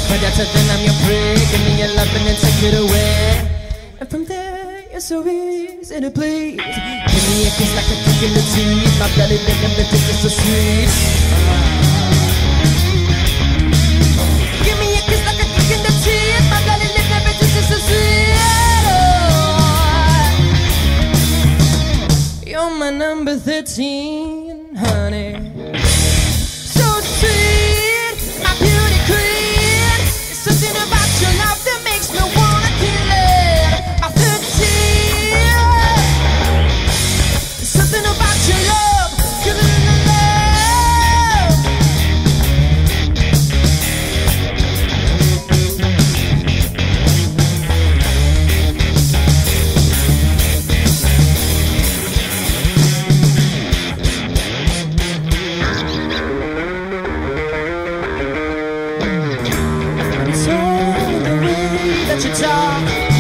a predator, then I'm your prey. Give me your love and then take it away. And from there, you're so easy to please. Give me a kiss like a kick in the teeth. My belly living the dick is so sweet. Give me a kiss like a kick in the teeth. My belly living the dick is so sweet. Oh, you're my number 13, honey. So sweet, my beauty queen. There's something about your love that makes me wanna kill it. My 13. There's something about your love, killing the love. It's all the way that you talk.